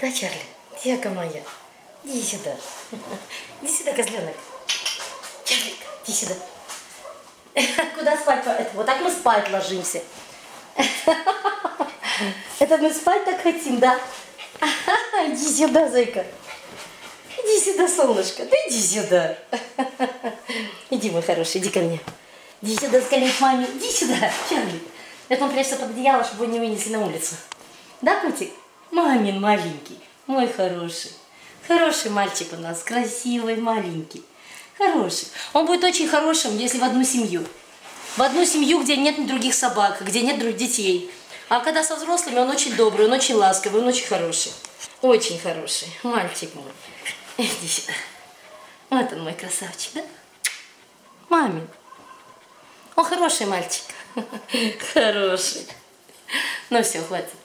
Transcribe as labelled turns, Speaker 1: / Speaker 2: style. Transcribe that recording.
Speaker 1: Да, Чарли? Тяга моя. Иди сюда. Иди сюда, козленок. Чарлик, иди сюда. Куда спать? Вот так мы спать ложимся. Это мы спать так хотим, да? Иди сюда, зайка. Иди сюда, солнышко. Да иди сюда. Иди, мой хороший, иди ко мне. Иди сюда, скорее к маме. Иди сюда, Чарли. Это он прячется под одеяло, чтобы его не вынесли на улицу. Да, котик? Мамин маленький. Мой хороший. Хороший мальчик у нас. Красивый, маленький. Хороший. Он будет очень хорошим, если в одну семью. В одну семью, где нет других собак, где нет других детей. А когда со взрослыми, он очень добрый, он очень ласковый, он очень хороший. Очень хороший. Мальчик мой. Иди сюда. Вот он, мой красавчик, да? Мамин. Он хороший мальчик. Хороший. Ну все, хватит.